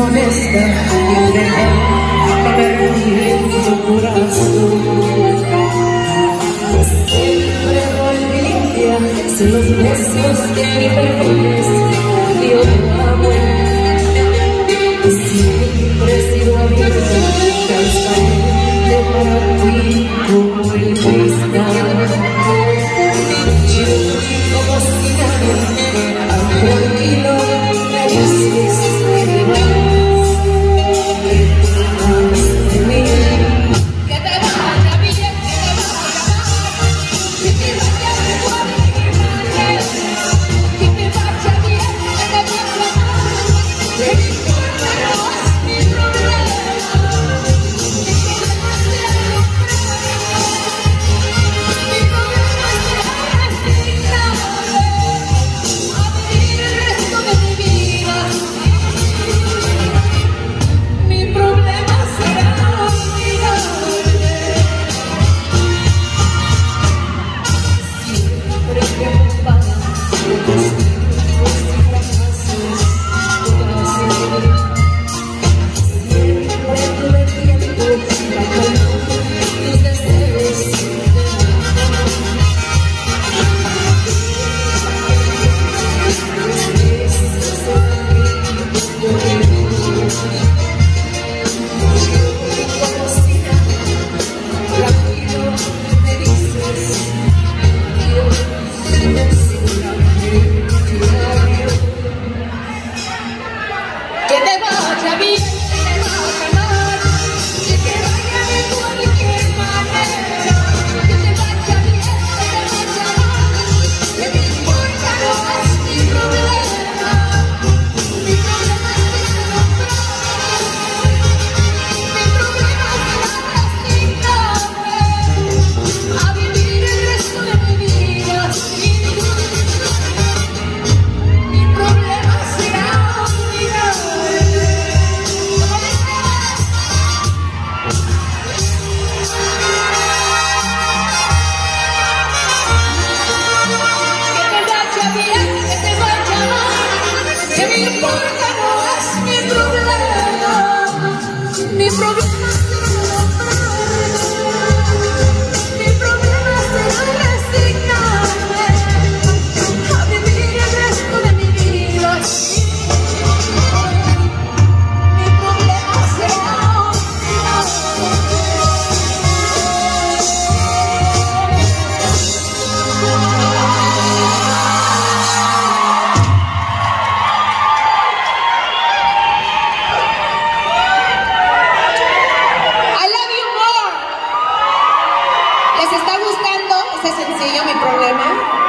honesta y entregar tu corazón. Siempre volvía sin los besos ni perfumes ni otro amor. Siempre he sido abierta, transparente para ti como el cristal. Yo como si nadie, amor y no me dices que te vas, de mí. Que te vaya bien, que te vaya mal, que te vaya igual, que te vaya bien, que te vaya mal, que me importa no es mi problema. Mi problema será resignarme a vivir el resto de mi vida. Mi problema será olvidarme. Siempre preocupada por tus tiempos y fracasos, siempre tuve tiempo para calmar tus deseos de que te vaya bien, que te vaya mal, que te vaya de cualquier manera, que te vaya bien, que te vaya mal, que me importa no es mi problema. Mi problema será nombrarme, mi problema será resignarme a vivir el resto de mi vida. Mi problema será olvidarme. Que te vaya bien, que te vaya mal, que me importa no es mi problema. Mi problema será mi problema será resignarme a vivir el resto de mi vida. Mi problema será I love you more. ¿Les está gustando este sencillo, Mi Problema?